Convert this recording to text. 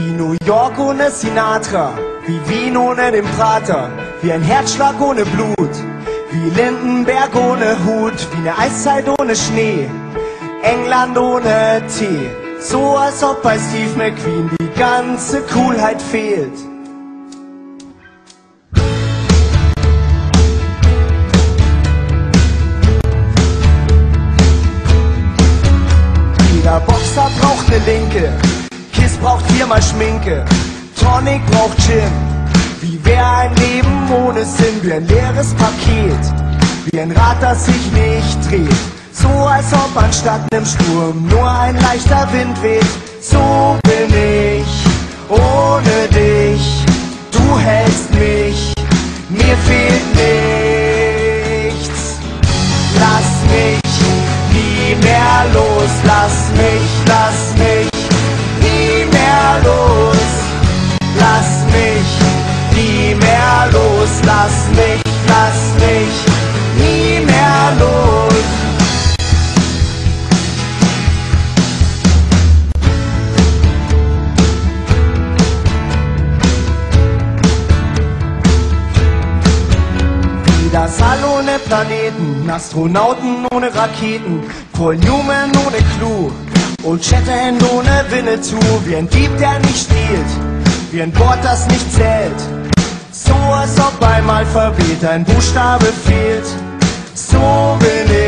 Wie New York ohne Sinatra, wie Wien ohne den Prater, wie ein Herzschlag ohne Blut, wie Lindenberg ohne Hut, wie eine Eiszeit ohne Schnee, England ohne Tee. So als ob bei Steve McQueen die ganze Coolheit fehlt. Jeder Boxer braucht ne Linke, Kiss braucht 4-mal Schminke, Tonic braucht Gin. Wie wär ein Leben ohne Sinn, wie ein leeres Paket, wie ein Rad, das sich nicht dreht. So als ob anstatt nem Sturm nur ein leichter Wind weht. So bin ich, ohne dich, du hältst mich, mir fehlt nichts. Lass mich nie mehr los, lass mich nie mehr los. Lass mich nie mehr los, lass mich nie mehr los. Das All ohne Planeten, Astronauten ohne Raketen, Paul Newman ohne Clou, Old Shatterhand ohne Winnetou, wie ein Dieb, der nicht stiehlt, wie ein Wort, das nicht zählt. So als ob beim Alphabet ein Buchstabe fehlt. So bin ich.